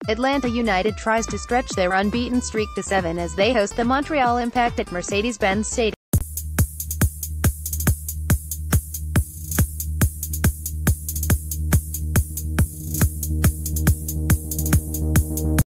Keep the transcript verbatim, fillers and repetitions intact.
Atlanta United tries to stretch their unbeaten streak to seven as they host the Montreal Impact at Mercedes-Benz Stadium.